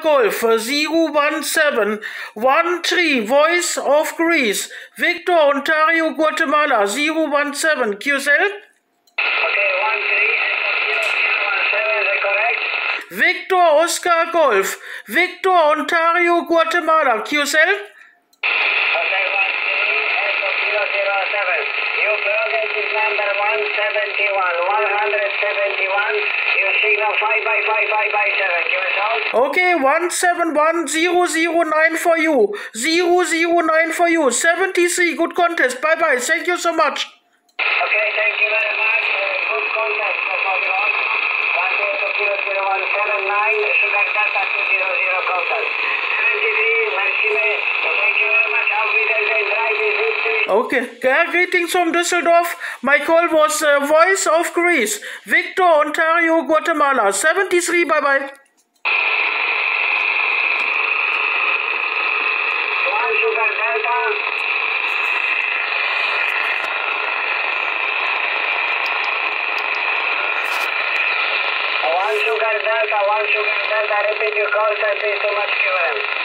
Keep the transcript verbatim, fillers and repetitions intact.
Golf zero one seven one three Voice of Greece, Victor Ontario Guatemala zero one seven Q C L. Okay, one three zero zero one seven, is that correct? Victor Oscar Golf, Victor Ontario Guatemala Q C L. Okay, one three zero zero seven. Your progress is number one seventy-one, one seventy-one. Your signal five by five, five by seven. Q S L. Okay, one seven one zero zero nine for you, zero zero nine for you, seventy-three, good contest, bye bye, thank you so much. Okay, thank you very much. Uh, good contact, Pastor one zero zero zero one seven nine, Sugar Delta two zero zero contact. seventy-three, merci, thank you very much. Auf Wiedersehen, drive is victory. Okay, uh, greetings from Düsseldorf. My call was uh, Voice of Greece, Victor Ontario Guatemala, seventy-three, bye bye. One Sugar Delta. One Sugar Delta, one Sugar Delta, repeat your call, thank you so much, Q M.